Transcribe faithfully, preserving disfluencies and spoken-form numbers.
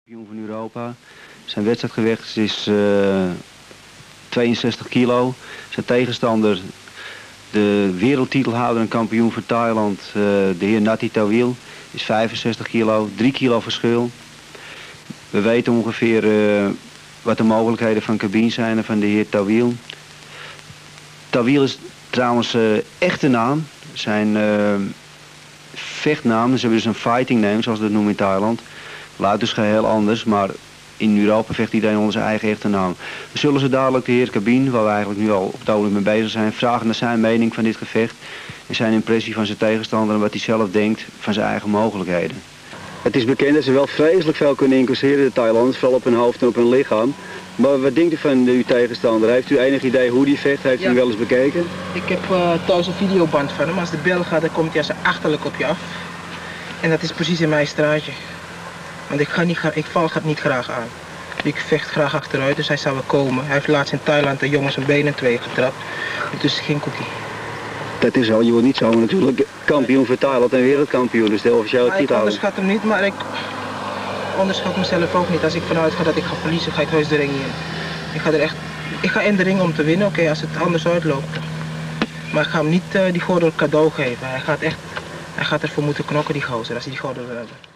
Kampioen van Europa. Zijn wedstrijdgewicht is uh, tweeënzestig kilo. Zijn tegenstander, de wereldtitelhouder en kampioen van Thailand, uh, de heer Natti Tawil, is vijfenzestig kilo. drie kilo verschil. We weten ongeveer uh, wat de mogelijkheden van cabine zijn en van de heer Tawil. Tawil is trouwens uh, echte naam. Zijn uh, vechtnaam, ze hebben dus een fighting name, zoals we dat noemen in Thailand. Luidt dus geheel anders, maar in Europa vecht iedereen onder zijn eigen echte naam. We zullen ze dadelijk de heer Cabine, waar we eigenlijk nu al op het ogenblik mee bezig zijn, vragen naar zijn mening van dit gevecht. En zijn impressie van zijn tegenstander en wat hij zelf denkt van zijn eigen mogelijkheden. Het is bekend dat ze wel vreselijk veel kunnen incasseren, de Thailanders, vooral op hun hoofd en op hun lichaam. Maar wat denkt u van uw tegenstander? Heeft u enig idee hoe die vecht? Heeft u hem wel eens bekeken? Ik heb uh, thuis een videoband van hem. Als de bel gaat, dan komt hij als een achterlijk op je af. En dat is precies in mijn straatje. Want ik, ga niet, ik val gaat niet graag aan. Ik vecht graag achteruit, dus hij zou wel komen. Hij heeft laatst in Thailand de jongens een been en twee getrapt. Dus geen cookie. Dat is al, je wordt niet zo natuurlijk kampioen voor Thailand en wereldkampioen, dus de officiële titel. Ik onderschat hem niet, maar ik onderschat mezelf ook niet. Als ik vanuit ga dat ik ga verliezen, ga ik heus de ring in. Ik ga er echt, ik ga in de ring om te winnen, oké, okay, als het anders uitloopt. Maar ik ga hem niet uh, die gordel cadeau geven. Hij gaat echt, hij gaat ervoor moeten knokken, die gozer, als hij die gordel wil hebben.